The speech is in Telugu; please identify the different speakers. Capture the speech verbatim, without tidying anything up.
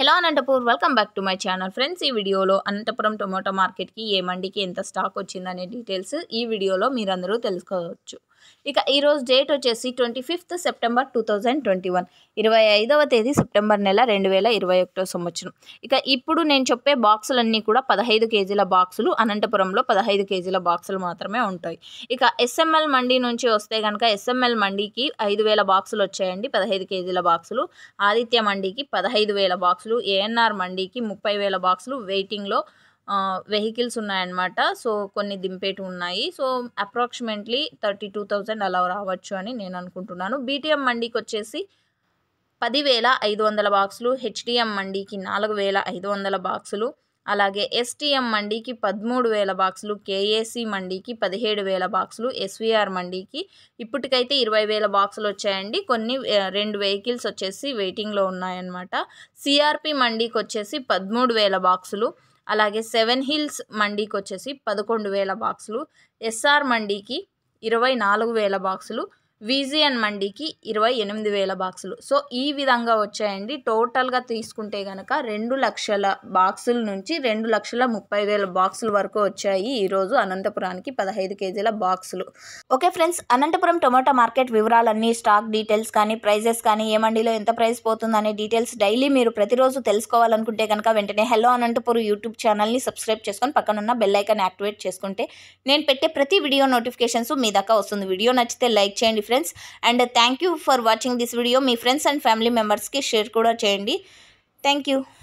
Speaker 1: Hello Anantapur welcome back to my channel friends. ఈ వీడియోలో అనంతపురం టొమాటో మార్కెట్కి ఏ మండికి ఎంత స్టాక్ వచ్చిందనే డీటెయిల్స్ ఈ వీడియోలో మీరందరూ తెలుసుకోవచ్చు. ఇక ఈరోజు డేట్ వచ్చేసి twenty fifth September two thousand twenty one ఇరవై ఐదవ తేదీ సెప్టెంబర్ నెల రెండు వేల ఇరవై ఒకటో సంవత్సరం. ఇక ఇప్పుడు నేను చెప్పే బాక్సులన్నీ కూడా పదహైదు కేజీల బాక్సులు. అనంతపురంలో పదహైదు కేజీల బాక్సులు మాత్రమే ఉంటాయి. ఇక ఎస్ఎంఎల్ మండి నుంచి వస్తే కనుక ఎస్ఎంఎల్ మండికి ఐదు వేల బాక్సులు వచ్చాయండి, పదహైదు కేజీల బాక్సులు. ఆదిత్య మండికి పదహైదు వేల బాక్సులు, ఏఎన్ఆర్ మండికి ముప్పై వేల బాక్సులు వెయిటింగ్లో వెహికల్స్ ఉన్నాయన్నమాట. సో కొన్ని దింపేటి ఉన్నాయి. So approximately thirty two thousand అలా రావచ్చు అని నేను అనుకుంటున్నాను. బీటీఎం మండికి వచ్చేసి పదివేల ఐదు వందల బాక్సులు, హెచ్డిఎం మండికి నాలుగు వేల ఐదు వందల బాక్సులు, అలాగే ఎస్టీఎం మండికి పదమూడు వేల బాక్సులు, కేఏసీ మండికి పదిహేడు వేల బాక్సులు, ఎస్వీఆర్ మండికి ఇప్పటికైతే ఇరవై వేల బాక్సులు వచ్చాయండి. కొన్ని రెండు వెహికల్స్ వచ్చేసి వెయిటింగ్లో ఉన్నాయన్నమాట. సిఆర్పి మండికి వచ్చేసి పదమూడు వేల బాక్సులు, అలాగే సెవెన్ హిల్స్ మండికి వచ్చేసి పదకొండు వేల బాక్సులు, ఎస్ఆర్ మండికి ఇరవై నాలుగు వేల బాక్సులు, విజిఎన్ మండికి ఇరవై ఎనిమిది వేల బాక్సులు. సో ఈ విధంగా వచ్చాయండి. టోటల్గా తీసుకుంటే కనుక రెండు లక్షల బాక్సుల నుంచి రెండు లక్షల ముప్పై వేల బాక్సుల వరకు వచ్చాయి ఈరోజు అనంతపురానికి పదహైదు కేజీల బాక్సులు. Okay friends, Anantapuram tomato market వివరాలన్నీ, స్టాక్ డీటెయిల్స్ కానీ, ప్రైజెస్ కానీ, ఏ మండీలో ఎంత ప్రైస్ పోతుందనే డీటెయిల్స్ డైలీ మీరు ప్రతిరోజు తెలుసుకోవాలనుకుంటే కనుక వెంటనే హలో అనంతపురం యూట్యూబ్ ఛానల్ని సబ్స్క్రైబ్ చేసుకొని పక్కనున్న బెల్ ఐకాన్ యాక్టివేట్ చేసుకుంటే నేను పెట్టే ప్రతి వీడియో నోటిఫికేషన్స్ మీ దాకా వస్తుంది. వీడియో నచ్చితే లైక్ చేయండి friends, and thank you for watching this video. మీ ఫ్రెండ్స్ అండ్ ఫ్యామిలీ మెంబర్స్కి షేర్ కూడా చేయండి. Thank you.